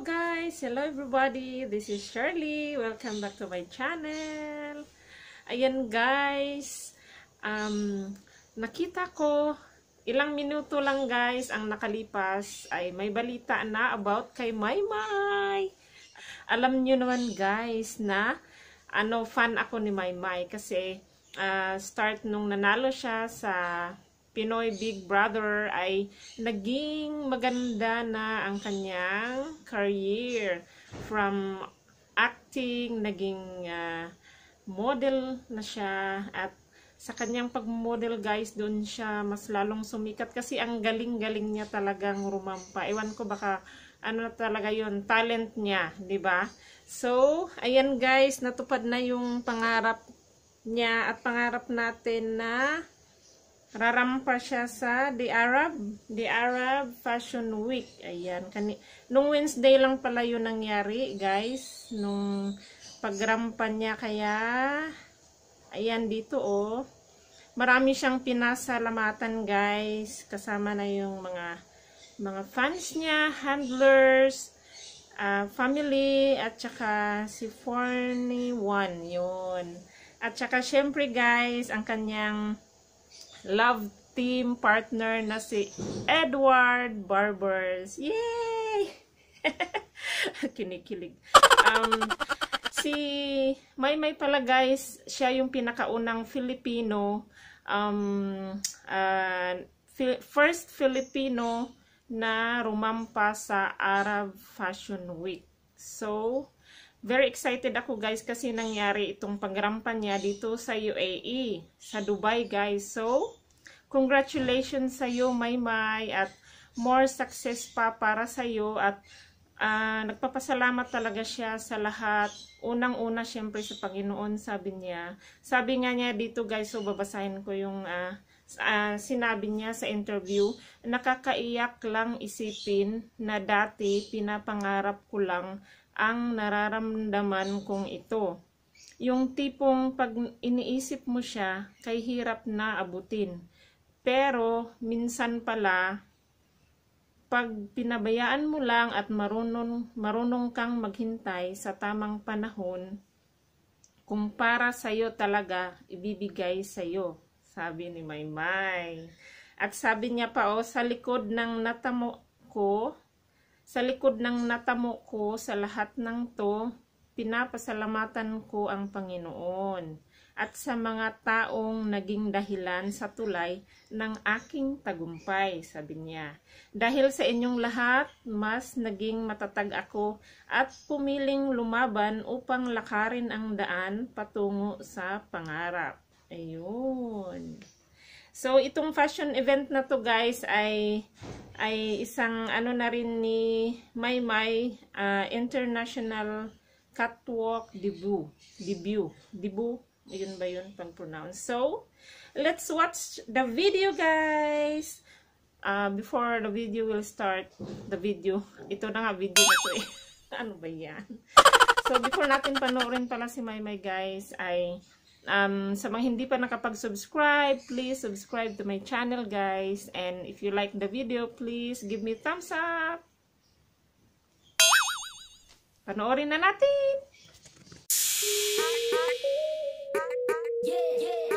guys! Hello everybody! This is Shirley. Welcome back to my channel. Ayan guys, nakita ko ilang minuto lang guys ang nakalipas ay may balita na about kay Maymay. Alam nyo naman guys na fan ako ni Maymay kasi start nung nanalo siya sa Pinoy Big Brother ay naging maganda na ang kanyang career. From acting, naging model na siya. At sa kanyang pag-model guys, doon siya mas lalong sumikat. Kasi ang galing-galing niya talagang rumampa. Ewan ko baka ano talaga yun, talent niya, di ba? So, ayan guys, natupad na yung pangarap niya at pangarap natin na rarampa siya sa The Arab Fashion Week. Ayan. Nung Wednesday lang pala yun nangyari, guys. Nung pagrampa niya. Kaya, ayan dito, oh. Marami siyang pinasalamatan, guys. Kasama na yung mga fans niya, handlers, family, at saka si 41, yun. At saka, syempre, guys, ang kanyang love team partner na si Edward Barbers. Yay! Kinikilig. Si Maymay pala guys, siya yung pinakaunang Filipino, first Filipino na rumampa sa Arab Fashion Week. So, very excited ako guys kasi nangyari itong pagrampa niya dito sa UAE, sa Dubai guys. So, congratulations sa iyo Maymay at more success pa para sa iyo at nagpapasalamat talaga siya sa lahat. Unang-una syempre sa Panginoon sabi niya. Sabi nga niya dito guys, so babasahin ko yung sinabi niya sa interview. Nakakaiyak lang isipin na dati pinapangarap ko lang ang nararamdaman kong ito. Yung tipong pag iniisip mo siya, kay hirap na abutin. Pero minsan pala, pag pinabayaan mo lang at marunong kang maghintay sa tamang panahon, kung para sa'yo talaga, ibibigay sa'yo. Sabi ni Maymay. At sabi niya pa, sa likod ng natamo ko, sa lahat ng to, pinapasalamatan ko ang Panginoon at sa mga taong naging dahilan sa tulay ng aking tagumpay, sabi niya. Dahil sa inyong lahat, mas naging matatag ako at pumiling lumaban upang lakarin ang daan patungo sa pangarap. Ayun. So, itong fashion event na to guys ay isang na rin ni Maymay, international catwalk debut. Ayun ba yun pang pronounce? So, let's watch the video guys. Before the video will start, ito na nga video na to eh. Ano ba yan? So, before natin panoorin pala si Maymay guys ay sa mga hindi pa nakapag-subscribe, please subscribe to my channel guys. And if you like the video, please give me thumbs up. Panoorin na natin! Yeah.